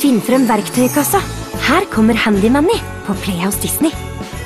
Finn frem verktøykassa. Her kommer Handy Manny på Playhouse Disney.